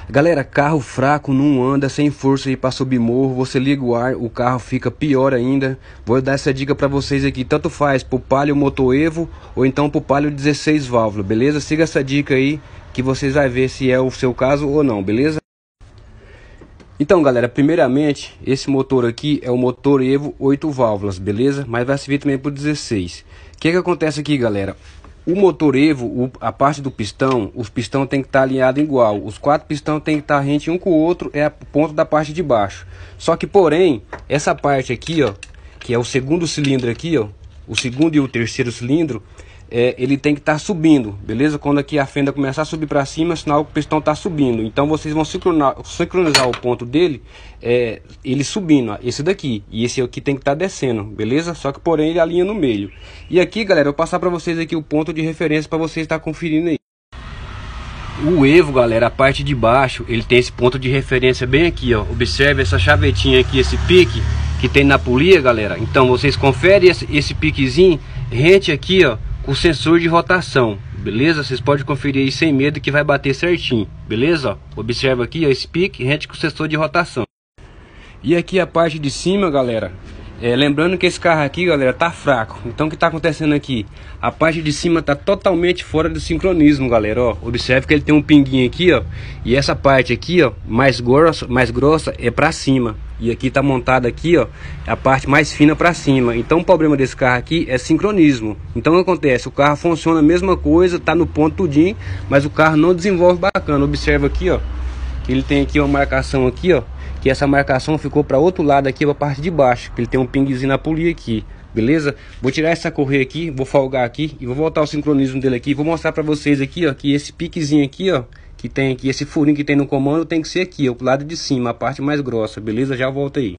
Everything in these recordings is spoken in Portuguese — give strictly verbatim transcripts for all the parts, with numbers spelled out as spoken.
Galera, carro fraco não anda, sem força aí para subir morro. Você liga o ar, o carro fica pior ainda. Vou dar essa dica para vocês aqui, tanto faz pro Palio Moto Evo ou então pro Palio dezesseis válvulas, beleza? Siga essa dica aí que vocês vão ver se é o seu caso ou não, beleza? Então, galera, primeiramente, esse motor aqui é o motor Evo oito válvulas, beleza? Mas vai servir também pro dezesseis. O que que acontece aqui, galera? O motor Evo, o, a parte do pistão, os pistão tem que estar tá alinhado igual. Os quatro pistão tem que estar tá rente um com o outro, é o ponto da parte de baixo. Só que, porém, essa parte aqui, ó, que é o segundo cilindro aqui, ó, o segundo e o terceiro cilindro, é, ele tem que estar tá subindo, beleza? Quando aqui a fenda começar a subir para cima, sinal que o pistão está subindo. Então vocês vão sincronizar, sincronizar o ponto dele, é, ele subindo, ó, esse daqui. E esse aqui tem que estar tá descendo, beleza? Só que porém ele alinha no meio. E aqui, galera, eu vou passar para vocês aqui o ponto de referência para vocês estar tá conferindo aí. O Evo, galera, a parte de baixo, ele tem esse ponto de referência bem aqui, ó. Observe essa chavetinha aqui, esse pique que tem na polia, galera. Então vocês conferem esse, esse piquezinho rente aqui, ó, com o sensor de rotação, beleza? Vocês podem conferir aí sem medo que vai bater certinho, beleza? Ó, observa aqui, ó, esse pique rente com o sensor de rotação. E aqui a parte de cima, galera, é, lembrando que esse carro aqui, galera, tá fraco. Então o que tá acontecendo aqui? A parte de cima tá totalmente fora do sincronismo, galera, ó. Observe que ele tem um pinguinho aqui, ó. E essa parte aqui, ó, mais grossa, mais grossa é pra cima. E aqui tá montada aqui, ó, a parte mais fina pra cima. Então o problema desse carro aqui é sincronismo. Então o que acontece? O carro funciona a mesma coisa, tá no ponto tudinho, mas o carro não desenvolve bacana. Observa aqui, ó, que ele tem aqui uma marcação aqui, ó, que essa marcação ficou para outro lado aqui, a parte de baixo, que ele tem um pinguezinho na polia aqui, beleza? Vou tirar essa correia aqui, vou folgar aqui e vou voltar o sincronismo dele aqui. Vou mostrar para vocês aqui, ó, que esse piquezinho aqui, ó, que tem aqui, esse furinho que tem no comando tem que ser aqui, ó, pro lado de cima, a parte mais grossa, beleza? Já volto aí.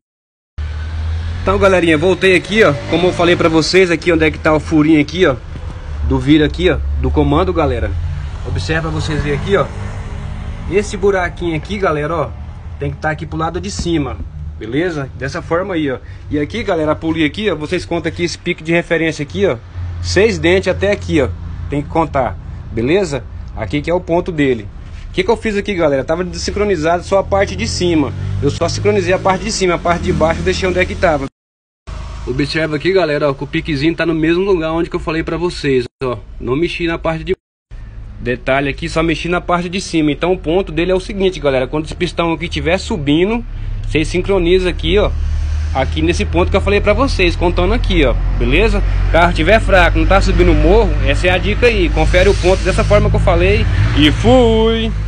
Então, galerinha, voltei aqui, ó, como eu falei para vocês aqui, onde é que tá o furinho aqui, ó, do vira aqui, ó, do comando, galera. Observa pra vocês verem aqui, ó, esse buraquinho aqui, galera, ó, tem que estar tá aqui pro lado de cima, beleza? Dessa forma aí, ó. E aqui, galera, a polia aqui, ó, vocês contam aqui esse pico de referência aqui, ó, seis dentes até aqui, ó, tem que contar, beleza? Aqui que é o ponto dele. O que que eu fiz aqui, galera? Tava desincronizado só a parte de cima. Eu só sincronizei a parte de cima, a parte de baixo eu deixei onde é que tava. Observa aqui, galera, ó, que o piquezinho tá no mesmo lugar onde que eu falei pra vocês, ó. Não mexi na parte de detalhe aqui, só mexi na parte de cima. Então o ponto dele é o seguinte, galera, quando esse pistão aqui estiver subindo, vocês sincronizam aqui, ó, aqui nesse ponto que eu falei pra vocês, contando aqui, ó, beleza? Carro estiver fraco, não tá subindo o morro, essa é a dica aí. Confere o ponto dessa forma que eu falei e fui!